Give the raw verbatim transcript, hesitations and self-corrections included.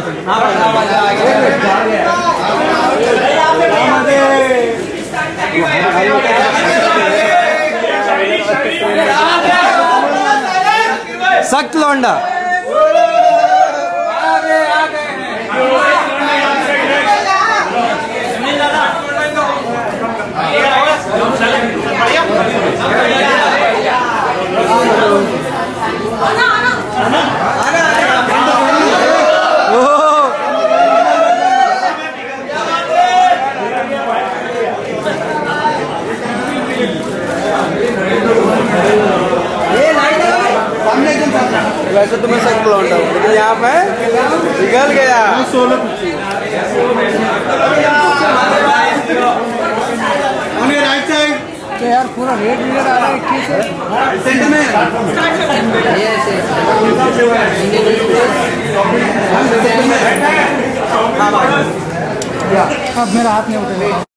सख्त लौंडा वैसे तो मैं सख्त लौंडा हूँ लेकिन यहाँ पे निकल गया। तो यार पूरा रेड रीडर आ रहा है इक्कीस अब मेरा हाथ नहीं उठेगा।